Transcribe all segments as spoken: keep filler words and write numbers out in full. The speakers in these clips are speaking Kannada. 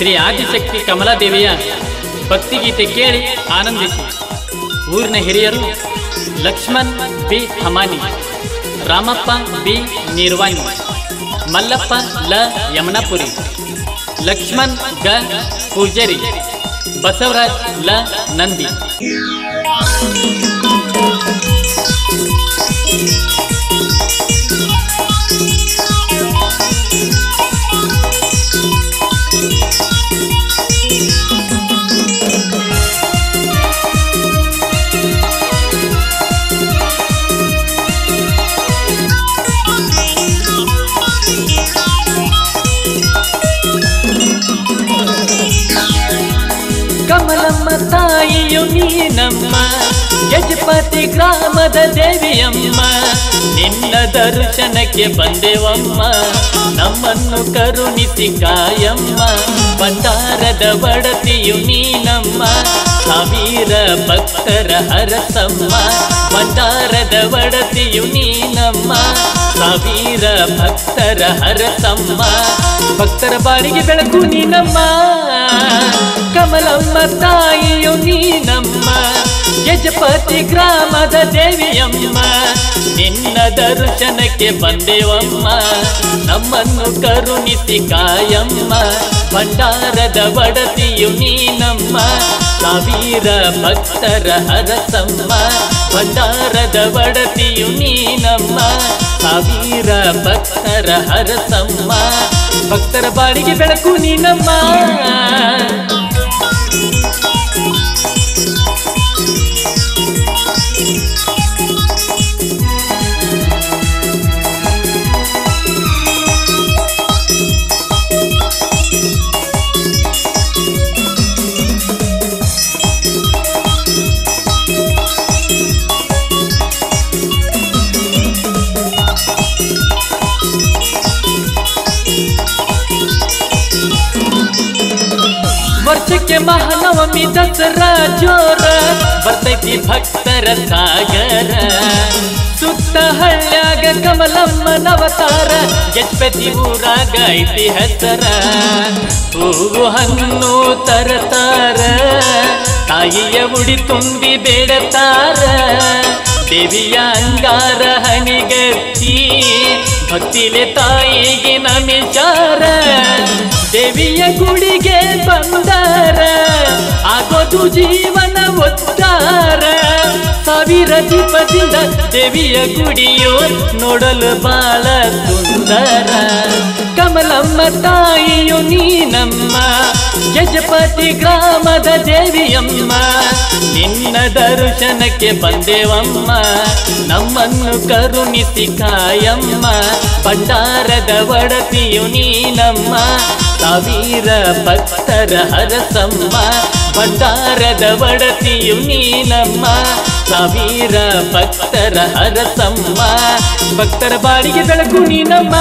ಶ್ರೀ ಆದಿಶಕ್ತಿ ಕಮಲಾದೇವಿಯ ಭಕ್ತಿಗೀತೆ ಕೇಳಿ ಆನಂದಿಸಿ. ಊರಿನ ಹಿರಿಯರು Laxman B Hamani, Ramappa B Nirvani, Mallappa L Yamanapuri, Lakshman ಗ ಪೂಜಾರಿ, ಬಸವರಾಜ್ ಲ ನಂದಿ. ಕಮಲಮ್ಮ ತಾಯಿಯು ನೀನಮ್ಮ, ಗಜಪತಿ ಗ್ರಾಮದ ದೇವಿಯಮ್ಮ, ನಿನ್ನ ದರ್ಶನಕ್ಕೆ ಬಂದೆವಮ್ಮ, ನಮ್ಮನ್ನು ಕರುಣಿಸಿ ಕಾಯಮ್ಮ. ಭಂಡಾರದ ಬಡತಿಯು ನೀನಮ್ಮ, ಸಾವಿರ ಭಕ್ತರ ಹರಸಮ್ಮ. ಭಂಡಾರದ ಬಡತಿಯು ನೀನಮ್ಮ, ಸಾವಿರ ಭಕ್ತರ ಹರಸಮ್ಮ. ಭಕ್ತರ ಬಾಳಿಗೆ ಬೆಳಕು ನೀನಮ್ಮ, ಕಮಲಮ್ಮ ತಾಯಿಯು ನೀನಮ್ಮ, ಗಜಪತಿ ಗ್ರಾಮದ ದೇವಿಯಮ್ಮ, ನಿನ್ನ ದರ್ಶನಕ್ಕೆ ಬಂದೆವಮ್ಮ, ನಮ್ಮನ್ನು ಕರುಣಿಸಿ ಕಾಯಮ್ಮ. ಭಂಡಾರದ ಬಡತಿಯು ನೀನಮ್ಮ, ಸಾವಿರ ಭಕ್ತರ ಹರಸಮ್ಮ. ಭಂಡಾರದ ಬಡತಿಯು ನೀನಮ್ಮ, ಸಾವಿರ ಭಕ್ತರ ಹರಸಮ್ಮ. ಭಕ್ತರ ಬಾಳಿಗೆ ಬೆಳಕು ನೀನಮ್ಮ. ವರ್ಷಕ್ಕೆ ಮಹಾನವಮಿ ದಸರಾ ಜೋರ, ಬರ್ತೈತಿ ಭಕ್ತರ ಸಾಗರ. ಸುತ್ತ ಹಳ್ಳ್ಯಾಗ ಕಮಲಮ್ಮನವತಾರ, ಗಜಪತಿ ಊರಾಗ ಐತಿ ಹೆಸರ. ಹೂವು ಹಣ್ಣು ತರತಾರ, ತಾಯಿಯ ಉಡಿ ತುಂಬಿ ಬೇಡತಾರ. ದೇವಿಯ ಅಂಗಾರ ಹಣಿಗತ್ತಿ, ಭಕ್ತಿಲೆ ತಾಯಿಗೆ ನಮಿಸಾರ. ದೇವಿಯ ಗುಡಿಗೆ ಬಂದಾರ, ಆಗೋದು ಜೀವನ ಉದ್ಧಾರ. ಸಾವಿರ ದೀಪದಿಂದ ದೇವಿಯ ಗುಡಿಯೋ ನೋಡಲು ಬಾಳ ಸುಂದರ. ಕಮಲಮ್ಮ ತಾಯಿಯು ನೀನಮ್ಮ, ಗಜಪತಿ ಗ್ರಾಮದ ದೇವಿಯಮ್ಮ, ನಿನ್ನ ದರ್ಶನಕ್ಕೆ ಬಂದೆವಮ್ಮ, ನಮ್ಮನ್ನು ಕರುಣಿಸಿ ಕಾಯಮ್ಮ. ಭಂಡಾರದ ಒಡತಿಯು ನೀನಮ್ಮ, ಸಾವಿರ ಭಕ್ತರ ಹರಸಮ್ಮ. ಭಂಡಾರದ ಒಡತಿಯು ನೀನಮ್ಮ, ಸಾವಿರ ಭಕ್ತರ ಹರಸಮ್ಮ. ಭಕ್ತರ ಬಾಳಿಗೆ ಬೆಳಕು ನೀನಮ್ಮ.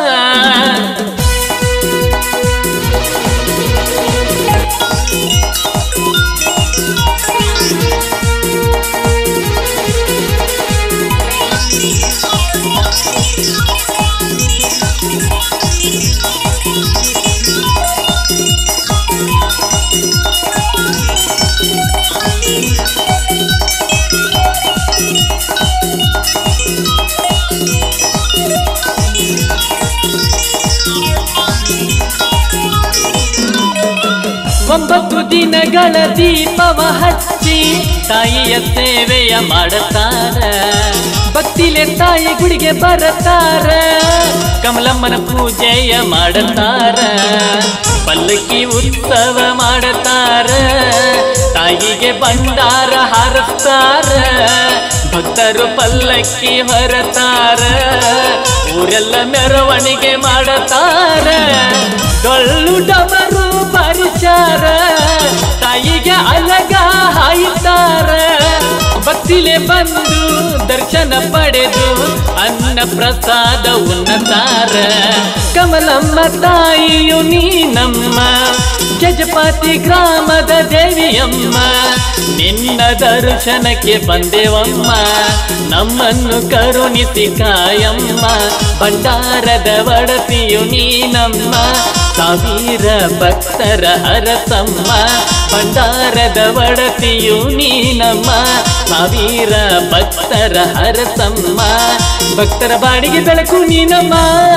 ಒಂಬತ್ತು ದಿನಗಳ ದೀಪವ ಹಚ್ಚಿ ತಾಯಿಯ ಸೇವೆಯ ಮಾಡತಾರ. ಭಕ್ತಿಲೆ ತಾಯಿ ಗುಡಿಗೆ ಬರತಾರ, ಕಮಲಮ್ಮನ ಪೂಜೆಯ ಮಾಡತಾರ. ಪಲ್ಲಕ್ಕಿ ಉತ್ಸವ ಮಾಡತಾರ, ತಾಯಿಗೆ ಭಂಡಾರ ಹಾರಿಸ್ತಾರ. ಭಕ್ತರು ಪಲ್ಲಕ್ಕಿ ಹೊರತಾರ, ಊರೆಲ್ಲ ಮೆರವಣಿಗೆ ಮಾಡತಾರ. ಡೊಳ್ಳು ಡಮರು ಪರಿಚಾರ, ತಾಯಿಗೆ ಅಲಗ ಹಾಯ್ತಾರ. ಭಕ್ತಿಲೆ ಬಂದು ದರ್ಶನ ಪಡೆದು ಅನ್ನ ಪ್ರಸಾದ ಉಣ್ಣತಾರ. ಕಮಲಮ್ಮ ತಾಯಿಯು ನೀನಮ್ಮ, ಗಜಪತಿ ಗ್ರಾಮದ ದೇವಿಯಮ್ಮ, ನಿನ್ನ ದರ್ಶನಕ್ಕೆ ಬಂದೆವಮ್ಮ, ನಮ್ಮನ್ನು ಕರುಣಿಸಿ ಕಾಯಮ್ಮ. ಭಂಡಾರದ ಒಡತಿಯು ನೀನಮ್ಮ, ಸಾವಿರ ಭಕ್ತರ ಹರಸಮ್ಮ ಭಂಡಾರದ ಒಡತಿಯು ನೀನಮ್ಮ ಸಾವಿರ ಭಕ್ತರ ಹರಸಮ್ಮ ಭಕ್ತರ ಬಾಡಿಗೆ ಬೆಳಕು ನೀನಮ್ಮ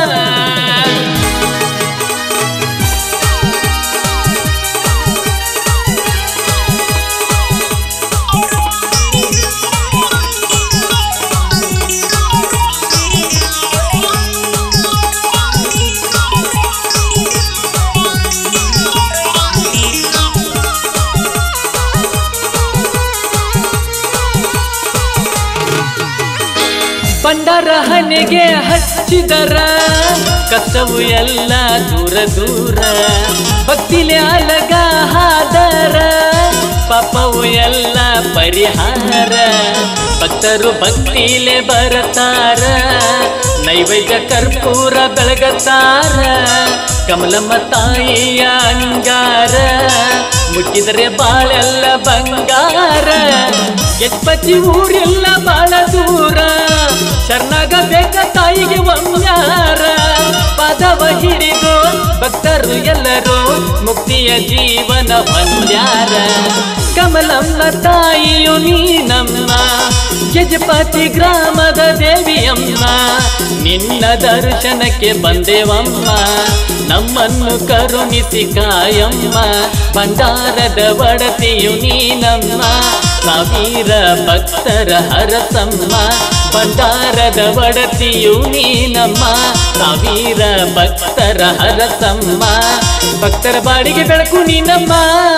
ಭಂಡಾರ ಹಣೆಗೆ ಹಚ್ಚಿದರ ಕಷ್ಟವು ಎಲ್ಲ ದೂರ ದೂರ ಭಕ್ತಿಲೆ ಅಲಗ ಹಾದರ ಪಾಪವು ಎಲ್ಲ ಪರಿಹಾರ ಭಕ್ತರು ಭಕ್ತಿಲೆ ಬರತಾರ ನೈವೇದ್ಯ ಕರ್ಪೂರ ಬೆಳಗತಾರ ಕಮಲಮ್ಮ ತಾಯಿಯ ಅಂಗಾರ ಮುಟ್ಟಿದರೆ ಬಾಳೆಲ್ಲ ಬಂಗಾರ ಎಪ್ಪತ್ತಿ ಊರೆಲ್ಲ ಬಾಳ ದೂರ ಶರಣಾಗ ಬೇಕ ತಾಯಿಗೆ ಒಮ್ಮ್ಯಾರ ಪಾದವ ಹಿಡಿದು ಭಕ್ತರು ಎಲ್ಲರೂ ಮುಕ್ತಿಯ ಜೀವನ ಹೊಂದ್ಯಾರ ಕಮಲಮ್ಮ ತಾಯಿಯು ನೀನಮ್ಮ ಗಜಪತಿ ಗ್ರಾಮದ ದೇವಿಯಮ್ಮ ನಿನ್ನ ದರ್ಶನಕ್ಕೆ ಬಂದೇವಮ್ಮ ನಮ್ಮನ್ನು ಕರುಣಿಸಿ ಕಾಯಮ್ಮ ಭಂಡಾರದ ಒಡತಿಯು ನೀನಮ್ಮ ಸಾವಿರ ಭಕ್ತರ ಹರಸಮ್ಮ ಭಂಡಾರದ ಒಡತಿಯು ನೀನಮ್ಮ ಸಾವಿರ ಭಕ್ತರ ಹರಸಮ್ಮ ಭಕ್ತರ ಬಾಡಿಗೆ ಬೆಳಕು ನೀನಮ್ಮ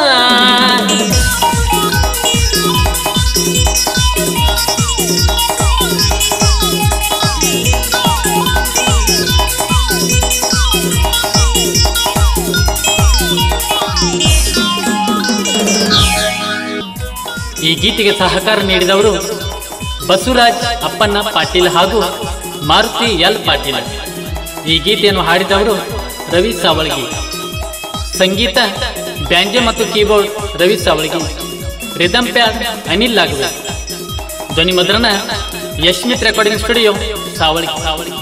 ಈ ಗೀತೆಗೆ ಸಹಕಾರ ನೀಡಿದವರು ಬಸವರಾಜ್ ಅಪ್ಪಣ್ಣ ಪಾಟೀಲ್ ಹಾಗೂ ಮಾರುತಿ ಎಲ್ ಪಾಟೀಲ್. ಈ ಗೀತೆಯನ್ನು ಹಾಡಿದವರು ರವಿ ಸಾವಳಗಿ. ಸಂಗೀತ ಬ್ಯಾಂಜೆ ಮತ್ತು keyboard Ravi Savalagi. Rhythm pad Anil Lagave. ಧ್ವನಿ ಮುದ್ರಣ ಯಶ್ಮಿತ್ ರೆಕಾರ್ಡಿಂಗ್ ಸ್ಟುಡಿಯೋ ಸಾವಳಗಿ.